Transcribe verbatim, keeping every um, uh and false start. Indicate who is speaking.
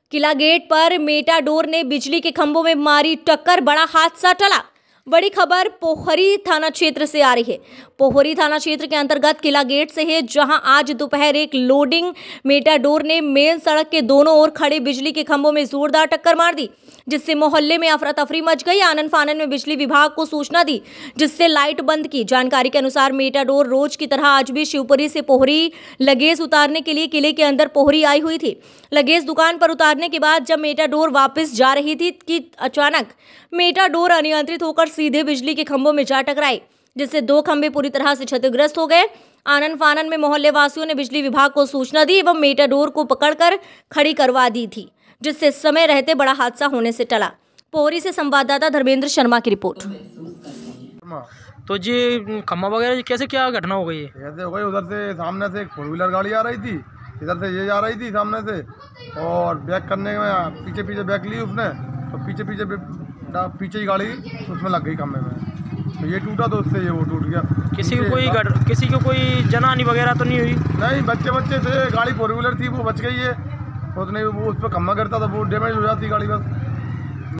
Speaker 1: किला gate पर Matador ने बिजली के खंभों में मारी टक्कर, बड़ा हादसा टला। बड़ी खबर पोखरी थाना क्षेत्र से आ रही है। पोखरी थाना क्षेत्र के अंतर्गत किला गेट से है, जहां आज दोपहर एक लोडिंग मेटाडोर ने मेन सड़क के दोनों ओर खड़े बिजली के खंभों में जोरदार टक्कर मार दी, जिससे मोहल्ले में अफरा तफरी मच गई। आनन फानन में बिजली विभाग को सूचना दी, जिससे लाइट बंद की। जानकारी के अनुसार मेटाडोर रोज की तरह आज भी शिवपुरी से पोखरी लगेज उतारने के लिए किले के अंदर पोखरी आई हुई थी। लगेज दुकान पर उतारने के बाद जब मेटाडोर वापस जा रही थी कि अचानक मेटाडोर अनियंत्रित होकर सीधे बिजली के खंभों में जा टकराई, जिससे दो खंभे पूरी तरह से क्षतिग्रस्त हो गए। आनन फानन में मोहल्ले वासियों ने बिजली विभाग को सूचना दी एवं मेटाडोर को पकड़कर खड़ी करवा दी थी, जिससे समय रहते बड़ा हादसा होने से टला। पोखरी से संवाददाता धर्मेंद्र शर्मा की रिपोर्ट।
Speaker 2: तो जी खम्मा वगैरह कैसे क्या घटना हो गई है?
Speaker 3: कैसे हो गई, उधर से सामने से एक फोर व्हीलर गाड़ी आ रही थी, इधर से ये जा रही थी सामने से, और बैक करने में पीछे पीछे बैक ली उसने, तो पीछे पीछे पीछे ही गाड़ी उसमें लग गई खम्भे में, तो ये टूटा तो उससे ये वो टूट गया।
Speaker 2: किसी को कोई किसी को कोई जनहानि वगैरह तो नहीं हुई?
Speaker 3: नहीं, बच्चे बच्चे थे, गाड़ी फोर व्हीलर थी वो बच गई है, उसने वो उस पर खम्भा गिरता था वो डैमेज हो जाती गाड़ी बस।